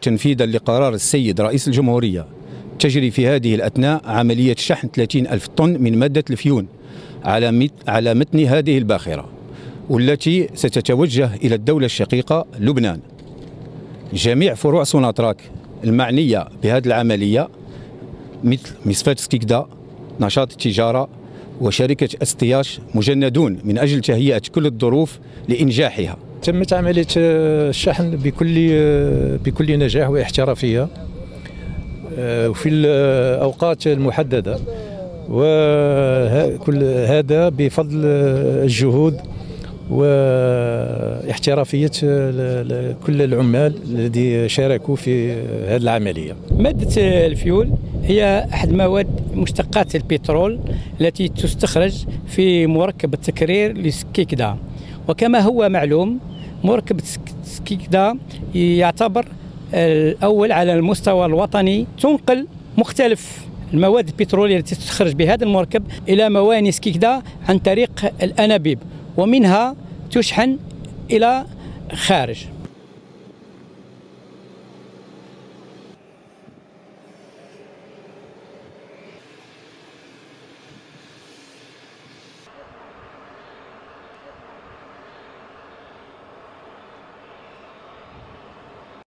تنفيذا لقرار السيد رئيس الجمهورية، تجري في هذه الأثناء عملية شحن 30 ألف طن من مادة الفيون على متن هذه الباخرة، والتي ستتوجه إلى الدولة الشقيقة لبنان. جميع فروع سوناتراك المعنية بهذه العملية مثل مصفاة سكيكدا، نشاط التجارة وشركة استياش مجندون من أجل تهيئة كل الظروف لإنجاحها. تمت عملية الشحن بكل نجاح واحترافية وفي الأوقات المحددة، وكل هذا بفضل الجهود واحترافية كل العمال الذين شاركوا في هذه العملية. مادة الفيول هي أحد مواد مشتقات البترول التي تستخرج في مركب التكرير لسكيكدا، وكما هو معلوم مركب سكيكدا يعتبر الأول على المستوى الوطني، تنقل مختلف المواد البترولية التي تستخرج بهذا المركب إلى مواني سكيكدا عن طريق الأنابيب، ومنها تشحن إلى خارج.